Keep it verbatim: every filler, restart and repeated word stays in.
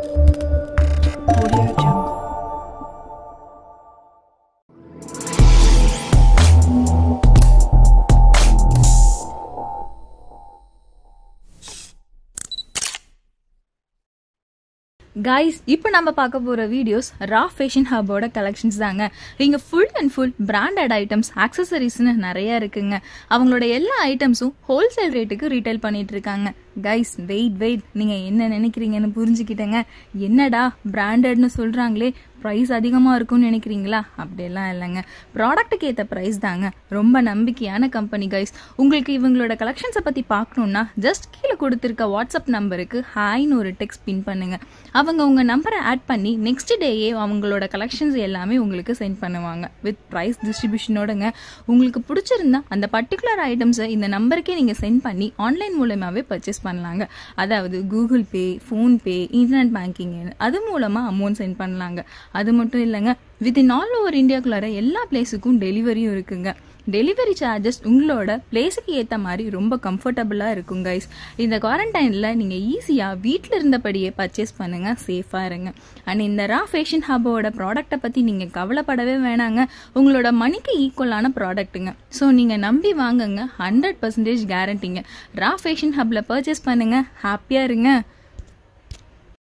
Guys, இப்போ நம்ம பார்க்க போற வீடியோஸ் ரா ஃபேஷன் ஹப்போட கலெக்ஷன்ஸ் தாங்க. இங்க full and full branded items, ஆக்சசரிஸ்னு நிறைய இருக்குங்க. அவங்களோட எல்லா ஐட்டம்ஸும் ஹோல்சேல் ரேட்டுக்கு ரீட்டைல் பண்ணிட்டு இருக்காங்க. கைஸ் வெயிட் வெயிட் நீங்க என்ன நினைக்கிறீங்கன்னு புரிஞ்சுக்கிட்டேங்க. என்னடா பிராண்டட்னு சொல்றாங்களே, ப்ரைஸ் அதிகமாக இருக்கும்னு நினைக்கிறீங்களா? அப்படியெல்லாம் இல்லைங்க. ப்ராடக்ட்டுக்கு ஏற்ற ப்ரைஸ் தாங்க. ரொம்ப நம்பிக்கையான கம்பெனி கைஸ். உங்களுக்கு இவங்களோட கலெக்ஷன்ஸை பற்றி பார்க்கணுன்னா ஜஸ்ட் கீழே கொடுத்துருக்க வாட்ஸ்அப் நம்பருக்கு ஹாய்னு ஒரு டெக்ஸ்ட் பின் பண்ணுங்க. அவங்க உங்கள் நம்பரை ஆட் பண்ணி நெக்ஸ்ட் டேயே அவங்களோட கலெக்ஷன்ஸ் எல்லாமே உங்களுக்கு சென்ட் பண்ணுவாங்க வித் ப்ரைஸ் டிஸ்ட்ரிபியூஷனோடங்க. உங்களுக்கு பிடிச்சிருந்தா அந்த பர்டிகுலர் ஐட்டம்ஸை இந்த நம்பருக்கே நீங்கள் சென்ட் பண்ணி ஆன்லைன் மூலமாகவே பர்ச்சேஸ் பண்ணலாங்க. அதாவது Google Pay, PhonePe, internet banking அது மூலமாக அமௌண்ட் சென்ட் பண்ணலாங்க. அது மட்டும் இல்லைங்க, வித்தின் ஆல் ஓவர் இந்தியாக்குள்ளார எல்லா பிளேஸுக்கும் டெலிவரியும் இருக்குங்க. டெலிவரி சார்ஜஸ் உங்களோட பிளேஸுக்கு ஏற்ற மாதிரி ரொம்ப கம்ஃபர்டபுளாக இருக்கும் கைஸ். இந்த குவாரண்டைனில் நீங்கள் ஈஸியாக வீட்டில் இருந்தபடியே பர்ச்சேஸ் பண்ணுங்கள், சேஃபாக இருங்க. அண்ட் இந்த ரா ஃபேஷன் ஹப்போட ப்ராடக்டை பற்றி நீங்கள் கவலைப்படவே வேணாங்க. உங்களோட மணிக்கு ஈக்குவலான ப்ராடக்ட்டுங்க. ஸோ நீங்கள் நம்பி வாங்குங்க, ஹண்ட்ரட் பர்சன்டேஜ் கேரண்டிங்க. ரா ஃபேஷன் ஹப்பில் பர்ச்சேஸ் பண்ணுங்கள், ஹாப்பியாக இருங்க.